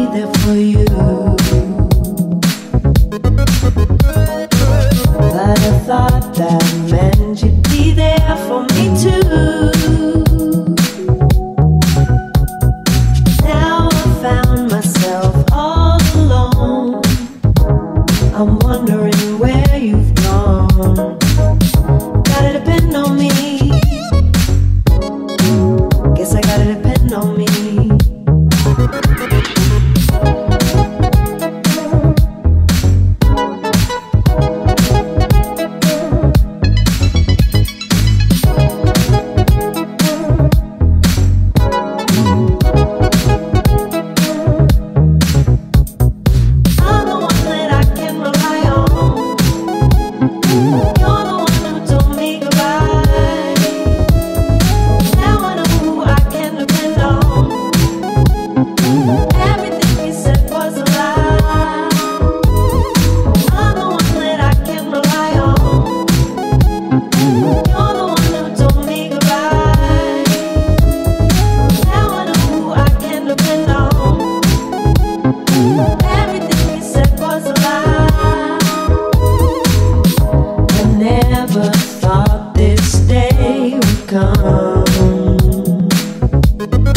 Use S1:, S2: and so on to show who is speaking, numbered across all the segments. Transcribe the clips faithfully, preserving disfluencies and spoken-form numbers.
S1: there for you. But I thought that meant you'd be there for me too. Now I found myself all alone. I'm wondering where you've gone. Gotta depend on me. Guess I gotta depend on me.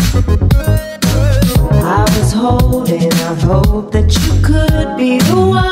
S1: I was holding out hope that you could be the one.